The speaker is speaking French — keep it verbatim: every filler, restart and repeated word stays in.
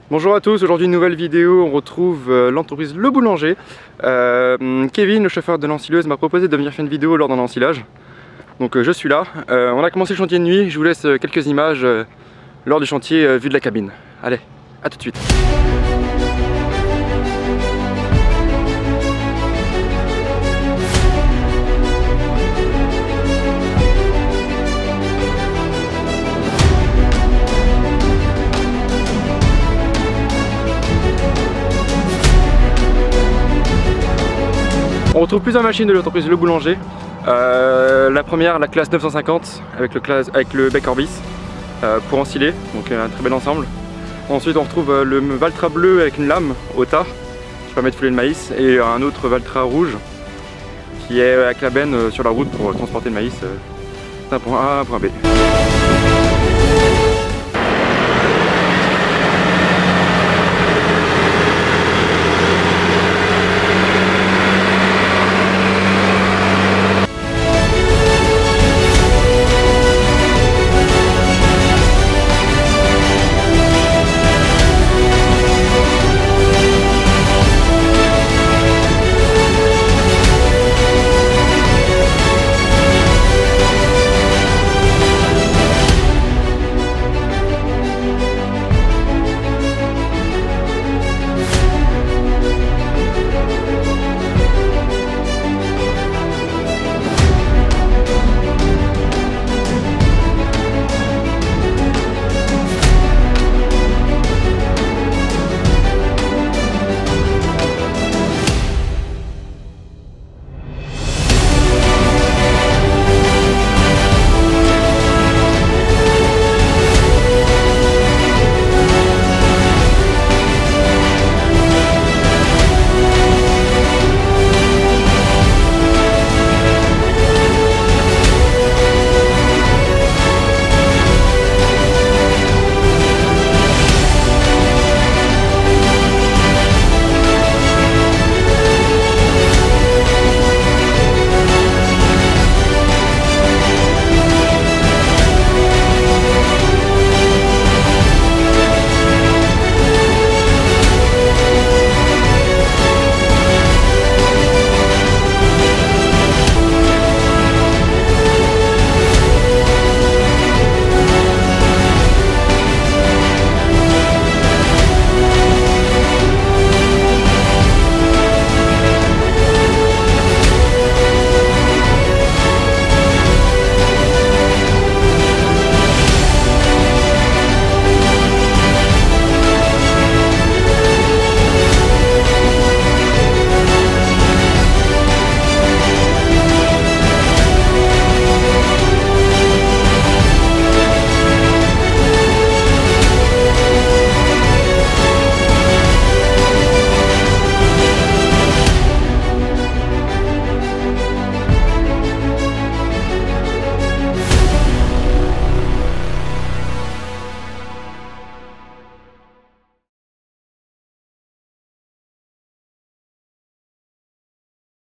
Bonjour à tous, aujourd'hui une nouvelle vidéo, on retrouve euh, l'entreprise Le Boulanger. Euh, Kevin, le chauffeur de l'ensileuse, m'a proposé de venir faire une vidéo lors d'un ensilage. Donc euh, je suis là, euh, on a commencé le chantier de nuit, je vous laisse euh, quelques images euh, lors du chantier euh, vu de la cabine. Allez, à tout de suite. On retrouve plusieurs machines de l'entreprise Le Boulanger. Euh, la première, la classe neuf cent cinquante avec le, classe, avec le bec Orbis euh, pour ensiler, donc un très bel ensemble. Ensuite on retrouve euh, le Valtra bleu avec une lame Ota qui permet de fouler le maïs, et un autre Valtra rouge qui est avec la benne euh, sur la route pour transporter le maïs euh, d'un point A à un point B.